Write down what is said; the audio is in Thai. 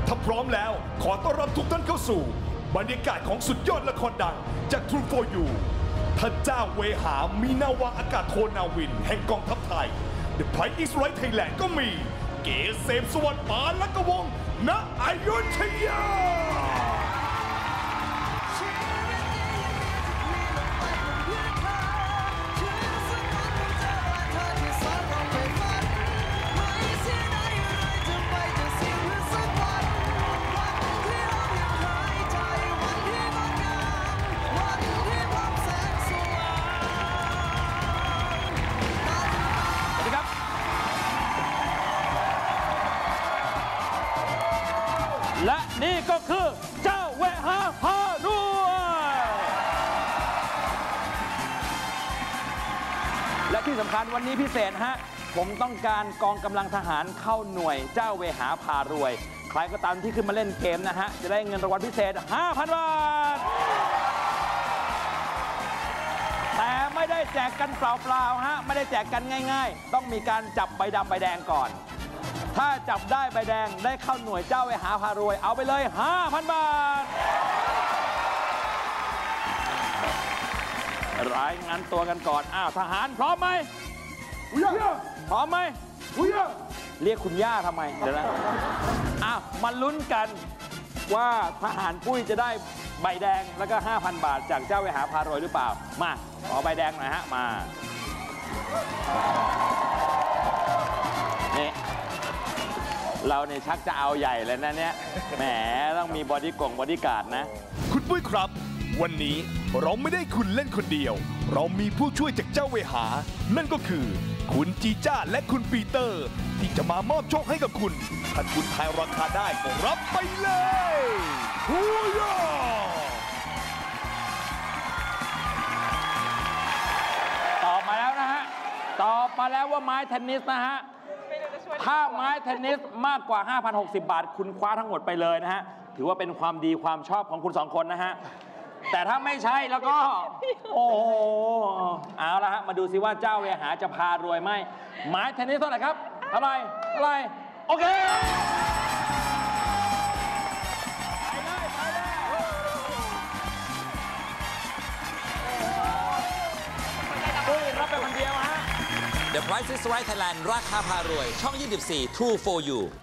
ถ้าพร้อมแล้วขอต้อนรับทุกท่านเข้าสู่บรรยากาศของสุดยอดละครดังจาก True for You ท่านเจ้าเวหามีนาวาอากาศโทนาวินแห่งกองทัพไทย The Price is Right Thailand ก็มีเกษมสวัสดิ์ปานและกวงณอยุธยาและนี่ก็คือเจ้าเวหาพารวยและที่สำคัญวันนี้พิเศษฮะผมต้องการกองกำลังทหารเข้าหน่วยเจ้าเวหาพารวยใครก็ตามที่ขึ้นมาเล่นเกมนะฮะจะได้เงินรางวัลพิเศษ 5,000 บาทแต่ไม่ได้แจกกันเปล่าๆฮะไม่ได้แจกกันง่ายๆต้องมีการจับใบดำใบแดงก่อนถ้าจับได้ใบแดงได้เข้าหน่วยเจ้าเวหาพารวยเอาไปเลย 5,000 บาทรายงานตัวกันก่อนทหารพร้อมไหมพร้อมไหมเรียกคุณย่าทำไมเดี๋ยวนะมาลุ้นกันว่าทหารปุ้ยจะได้ใบแดงแล้วก็ 5,000 บาทจากเจ้าเวหาพารวยหรือเปล่ามาขอใบแดงหน่อยฮะมานี่เราเนี่ยชักจะเอาใหญ่เลยนะเนี่ยแหมต้องมีบอดี้การ์ดนะคุณปุ้ยครับวันนี้เราไม่ได้คุณเล่นคนเดียวเรามีผู้ช่วยจากเจ้าเวหานั่นก็คือคุณจีจ้าและคุณปีเตอร์ที่จะมามอบโชคให้กับคุณถ้าคุณทายราคาได้ก็รับไปเลยฮูย่าตอบมาแล้วนะฮะตอบมาแล้วว่าไม้เทนนิสนะฮะถ้าไม้เทนนิสมากกว่า 5,060 บาทคุณคว้าทั้งหมดไปเลยนะฮะถือว่าเป็นความดีความชอบของคุณ2คนนะฮะแต่ถ้าไม่ใช่แล้วก็โอ้โหเอาละฮะมาดูซิว่าเจ้าเวหาจะพารวยไหมไม้เทนนิสเท่าไหร่ครับเท่าไหร่โอเคปุ้ยรับไปคนเดียวฮะ The Price is Right Thailand ราคาพารวยช่อง 24 True for You